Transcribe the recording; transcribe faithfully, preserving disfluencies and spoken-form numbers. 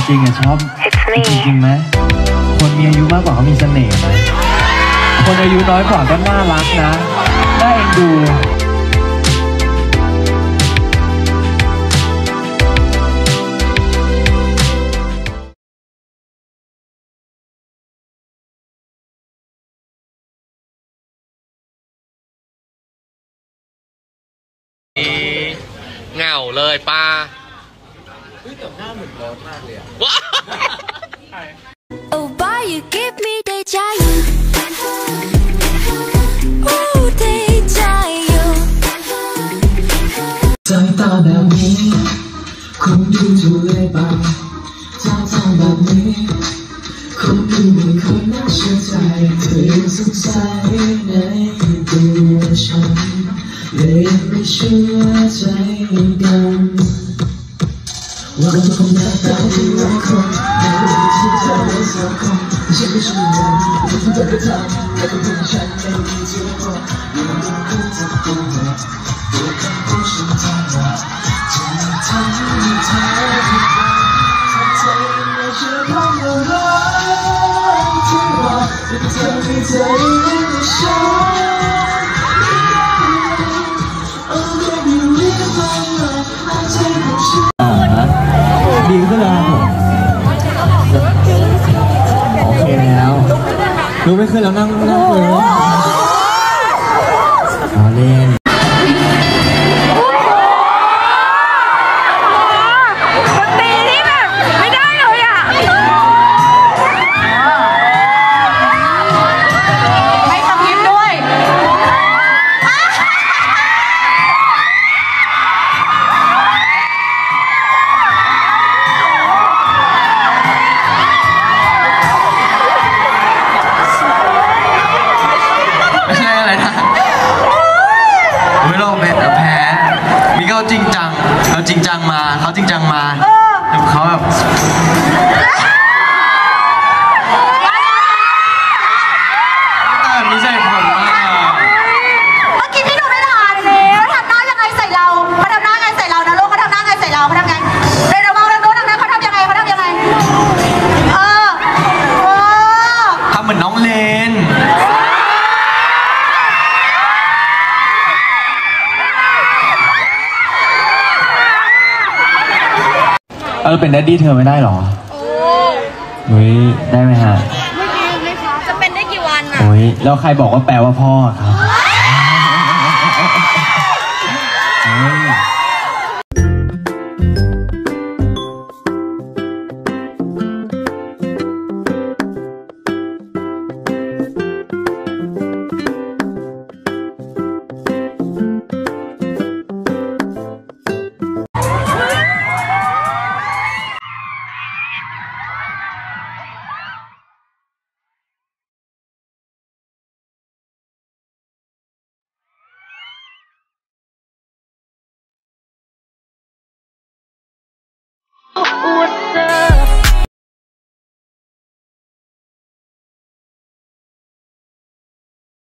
ริงๆอะชอบจริงๆไหมคนมีอายุมากกว่าเขามีเสน่ห์ไหมคนอายุน้อยกว่าก็น่ารักนะน่าเอ็นดูเหงาเลยป้าเฮ้ยแต่หน้าเหมือนบอสมากเลยอะ Oh boy you give me deja vu Oh deja vu สายตาแบบนี้คงดูถูกเลยไปท่าทางแบบนี้คงดูไม่ค่อยน่าเชื่อใจเธอยังสงสัยในตัวฉันเลยยังไม่เชื่อใจกันว่าเราคงหน้าตาที่รักคนในวันที่เธอได้สักคนแต่ฉันก็ช่วยมันเป็นทุกอย่างก็ทำและก็เป็นฉันไม่มีเธอคนยังดูคุณจะตัวเธอตัวคำพูดฉันทำมาจะทำให้เธอผิดหวังทำใจไม่เชื่อความรักที่ว่าเป็นเธอที่ใจไม่ใช่ดีขึ้นแล้วโอเคแล้วรู้ไม่ขึ้นแล้วนั่งนั่งเลยอ๋อเล่นตีนี่แบบไม่ได้เลยอ่ะให้ทำยิ้มด้วยเขาจริงจังเขาจริงจังมาเขาจริงจังมาเขาแบบแต่ไม่ใช่ผมมากเมื่อกี้พี่ดูไม่ทันแล้วทำหน้ายังไงใส่เราเขาทำหน้าไงใส่เรานะลูกเขาทำหน้าไงใส่เราเขาทำไงเดี๋ยวเรามองเราดูทางนั้นเขาทำยังไงเขาทำยังไงเออเออทำเหมือนน้องเลนเออเป็นแดดดี้เธอไม่ได้หรอโอ้ยได้ไหมฮะจะเป็นได้กี่วันอ่ะโอ้ยแล้วใครบอกว่าแปลว่าพ่อครับ